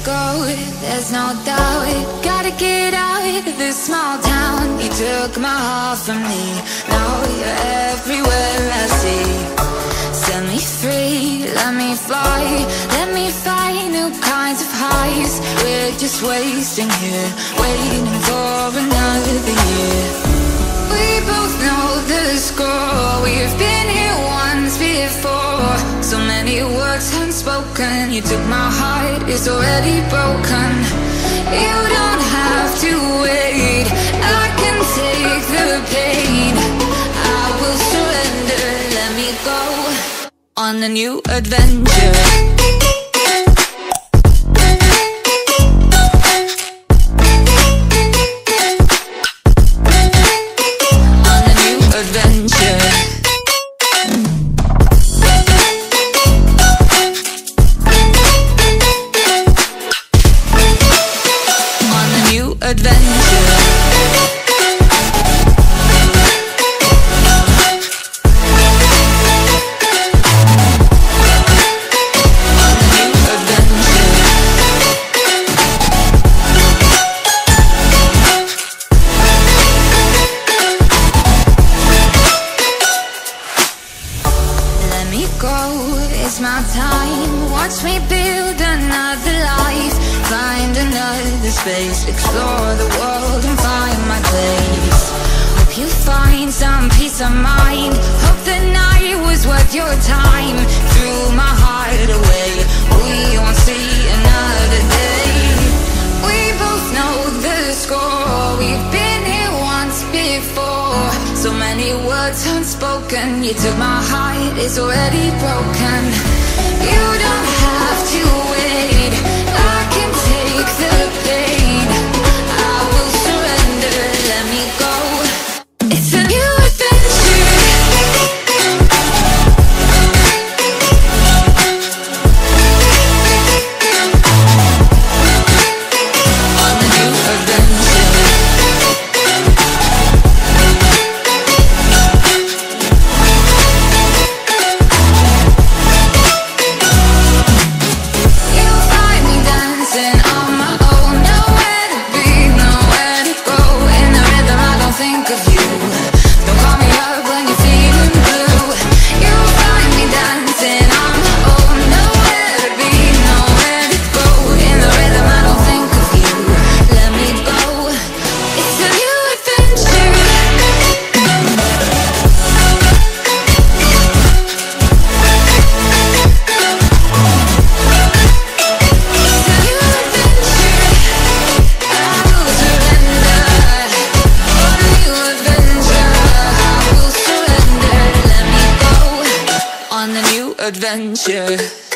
go, there's no doubt. Gotta get out of this small town. You took my heart from me, now you're everywhere I see. Set me free, let me fly, let me find new kinds of highs. We're just wasting here, waiting for another year. We both know the score, we've been here once before. So many words unspoken, you took my heart, it's already broken. You don't have to wait, I can take the pain. I will surrender, let me go on a new adventure. It's my time, watch me build another life. Find another space, explore the world and find my place. Hope you find some peace of mind, hope the night was worth your time. Threw my heart away, we won't see another day. We both know the score, we've been here once before. So many words unspoken, you took my heart, it's already broken. You don't have to wait, I can take the pain. I will surrender, let me go. It's a new adventure. On a new adventure. Adventure.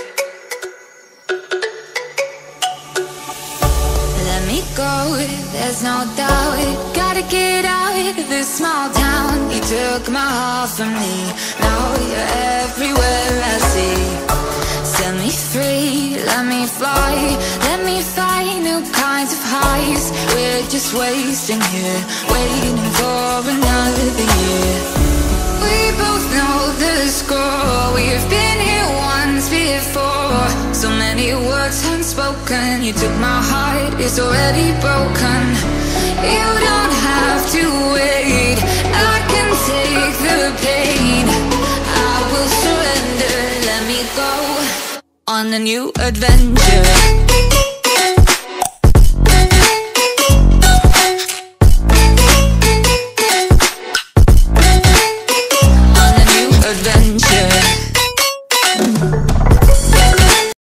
Let me go, there's no doubt. Gotta get out of this small town. You took my heart from me, now you're everywhere I see. Set me free, let me fly, let me find new kinds of highs. We're just wasting here, waiting for another year. We both know the score, we've been here once before. So many words unspoken, you took my heart, it's already broken. You don't have to wait, I can take the pain. I will surrender, let me go on a new adventure.